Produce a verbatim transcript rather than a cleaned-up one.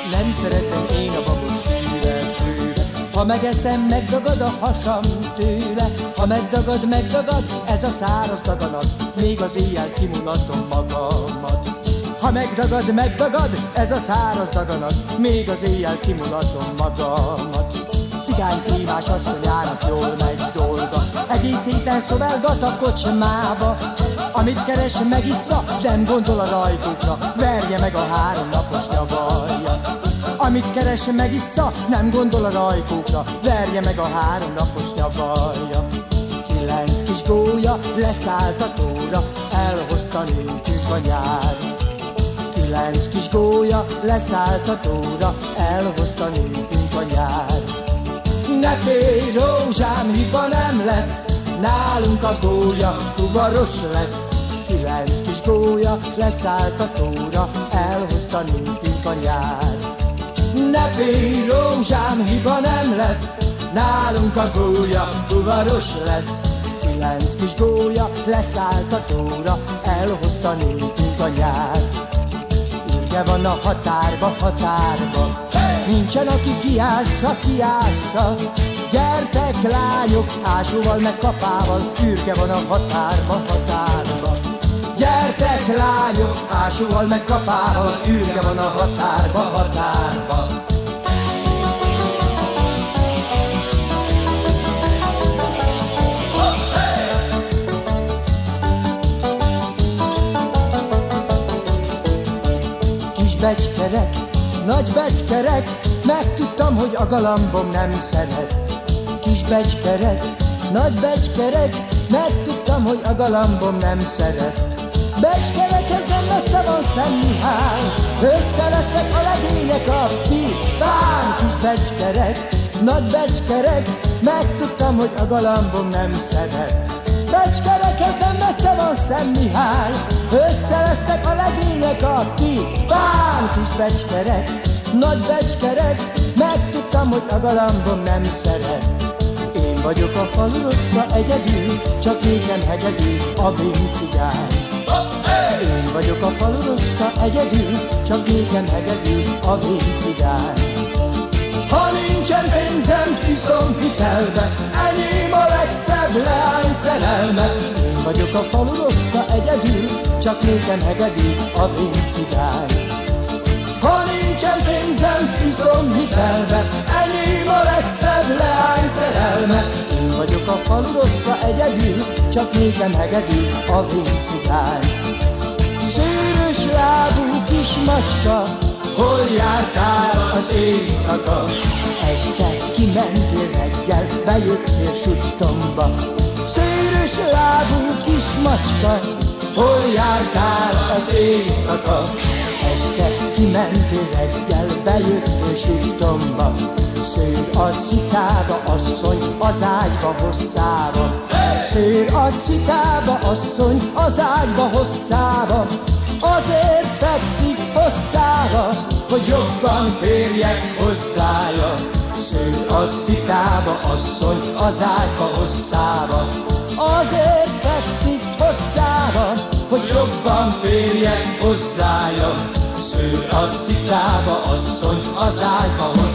Nem szeretem én a babot sűrűre. Ha megeszem, megdagad a hasam tőle. Ha megdagad, megdagad, ez a száraz daganat. Még az éjjel kimulatom magamat. Ha megdagad, megdagad, ez a száraz daganat. Még az éjjel kimulatom magamat. Cigány prímás asszonyának jól megy dolga. Egész héten szolgálgat a kocsmába. Amit keres, megissza, nem gondol a rajkokra. Verje meg a három napos nyavarja. Amit keres, megissza, nem gondol a rajkokra. Verje meg a három napos nyavarja. Kilenc kis gólya leszállt a tóra, elhozta nékünk a nyár. Kilenc kis gólya leszállt a tóra, elhozta nékünk a nyár. Ne félj, rózsám, hiba nem lesz, nálunk a gólya fuvaros lesz. Kilenc kis gólya leszállt a tóra, elhozta nékünk a nyár. Ne félj, rózsám, hiba nem lesz, nálunk a gólya fuvaros lesz. Kilenc kis gólya leszállt a tóra, elhozta nékünk a nyár. Ürge van a határba, határba, nincsen, aki kiássa, kiássa. Gyertek, lányok, ásóval meg kapával, ürge van a határba, határba. Gyertek, lányok, ásóval meg kapával, ürge van a határba, határba. Kis becskerek, nagy becskerek, megtudtam, hogy a galambom nem szeret. Kis becskerek, nagy becskerek, megtudtam, hogy a galambom nem szeret. Becskerekhez nem messze van Szent Mihály, össze lesznek a legények a pipán. Kis becskerek, nagy becskerek, megtudtam, hogy a galambom nem szeret. Becskerekhez nem messze van Szent Mihály, össze lesznek a legények a pipán. Kis becskerek, nagy becskerek, megtudtam, hogy a galambom nem szeret. Én vagyok a falu rossza egyedül, csak még nem hegedű a vén cigány. Én vagyok a falu rossza egyedül, csak még nem hegedű a vén cigány. Ha nincsen pénzem, iszom hitelbe, enyém a legszebb leány szerelme. Én vagyok a falu rossza egyedül, csak még nem hegedű a vén cigány. Ha nincsen pénzem, iszom hitelbe, enyém a legszebb leány szerelme. Én vagyok a falu rossza egyedül, csak még nem hegedű a vén cigány. Szőrös lábú kis macska, hol jártál az éjszaka? Este kimentél, reggel bejöttél Suttomba. Szőrös lábú kis macska, hol jártál az éjszaka? Este kimentél, reggel bejöttél Suttomba. Szőr a szikába, asszony, az ágyba hosszába. Szőr a szikába, asszony, az ágyba hosszába. Azért fekszik hosszába, hogy jobban férjek hozzája. Szőr a szikába, asszony, az ágyba hosszába. Azért fekszik hosszába, hogy jobban férjek hozzája. Szőr a szikába, asszony, az ágyba hosszába.